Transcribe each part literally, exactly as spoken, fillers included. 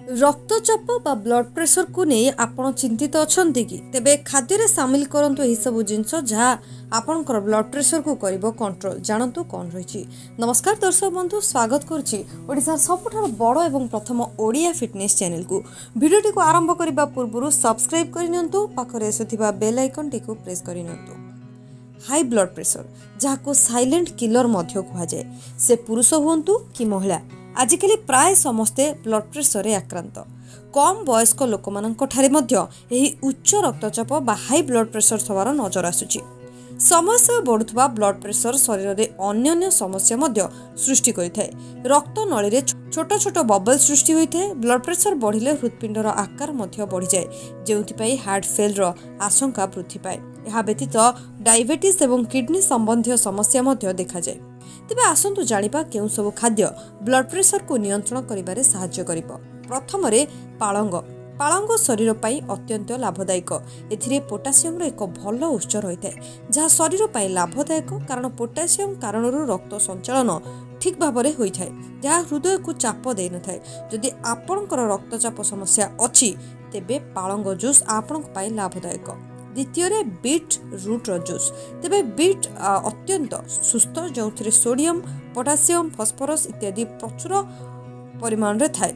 रक्तचाप बा blood pressure को नहीं आपण चिंतित अछंती कि तेबे खाद्य रे शामिल करंतु एही सब जिंस जहा आपनकर ब्लड प्रेशर को करिवो कंट्रोल जानंतु कोन रहिछि। नमस्कार दर्शक बंधु, स्वागत करछि ओडिसा सबठार बड़ एवं प्रथम ओडिया फिटनेस चैनल को। वीडियोटी को आरंभ करिबा पूर्व सब्सक्राइब करिनंतु, पाखरे एसुथिबा बेल आइकन टी को प्रेस करिनंतु। हाई ब्लड प्रेशर जहाको साइलेंट किलर मध्य कहा जाए, से पुरुष हुंतु कि महिला, आजिकली प्राय समस्ते ब्लड प्रेशर रे आक्रांत। कम वयस्क लोक मानक ठारे मध्य एही उच्च रक्तचाप बा हाई ब्लड प्रेशर सवार नजर आसुची। समय समय बढ़ुवा ब्लड प्रेशर शरीर में अन्य समस्या मध्य सृष्टि करिथाय। रक्त नळी रे छोट छोट बबल सृष्टि होइथाय। ब्लड प्रेशर बढ़िले हृदपिंडर आकार मध्य बढ़ी जाए, जेउथिपाई हार्ट फेल रो आशंका वृद्धि पाए। यह व्यतीत डायबिटीज एवं किडनी संबंधी समस्या मध्य देखा जाए। तेबे आसंतु जानिबा केउ सब खाद्य ब्लड प्रेशर को नियंत्रण करिबारे सहाय्य करिवो। प्रथम रे पालंग पालंग शरीर पाई अत्यंत लाभदायक। एथिरे पोटासियम रो एक भल उत्स रही है, जहाँ शरीर पाई लाभदायक, कारण पोटासियम कारणरू रक्त संचालन ठीक भाव में होइथाय, जहाँ हृदय को चाप दे न थाय। जदि आपणकर रक्तचाप समस्या अछि तेबे पालंग जूस आपणक पाई लाभदायक। द्वितीय रे बीट रूट रो जूस। तेबे बीट अत्यंत सुस्थ, जो सोडियम, पोटासियम, फॉस्फोरस इत्यादि प्रचुर परिमाण रे थाय,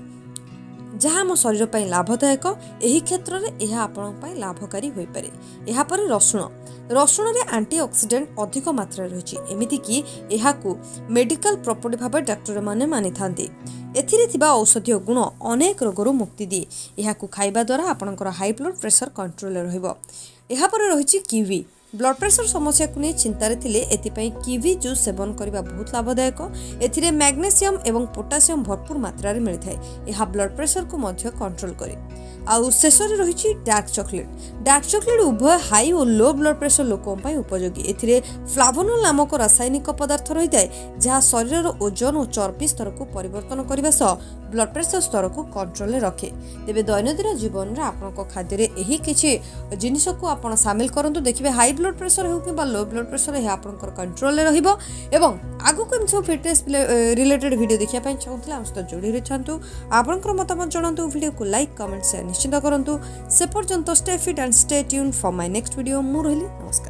जहाँ आम शरीर पर लाभदायक। यही क्षेत्र में यह आपण लाभकारी हो पारे। यह पर रसुण रसुण रे एंटीऑक्सीडेंट अधिक मात्रा रही, एमिति कि यहाकू मेडिकल प्रॉपर्टी भाव डाक्टर माने मानि थांती। एथिरे थिबा औषधीय गुण अनेक रोगरू मुक्ति दिए। यहाकू खाइबा द्वारा आपणकर हाई ब्लड प्रेशर कंट्रोल रहिबो। यहा पर रहिछि किवी। ब्लड प्रेशर समस्या को नहीं चिंतार थिले एथिपाई किवी जूस सेवन करबा बहुत लाभदायक। एथिरे मैग्नेशियम एवं पोटासियम भरपूर मात्रा रे मिलथाय। यह ब्लड प्रेशर को मध्य कंट्रोल करे। आउ शेष रे रहिछि डार्क चॉकलेट। डार्क चॉकलेट उभय हाई और लो ब्लड प्रेशर लोकों पई उपयोगी। एथिरे फ्लावोनोल नामक रासायनिक पदार्थ रही थाए, जहाँ शरीर ओजन और चर्बी स्तर को परिवर्तन करने सह ब्लड प्रेशर स्तर को कंट्रोल रखे। तेबे दैनंदिन जीवन रे आपनको खाद्य रे एही किछि जिनिस को आपण शामिल करंतु, देखिबे हाई ब्लड प्रेशर हो कि लो ब्लड प्रेशर है आपनकर कंट्रोल रहिबो। एवं आगु को सब फिटनेस रिलेटेड वीडियो देखिया पई चाहूतले हम सहित जोड़ी रहथांतु। आपनकर मतामत जणांतु, वीडियो को लाइक कमेंट शेयर निश्चित करंतु। से पर्यंत stay fit and stay tuned for my next video. मु रहिली, नमस्कार।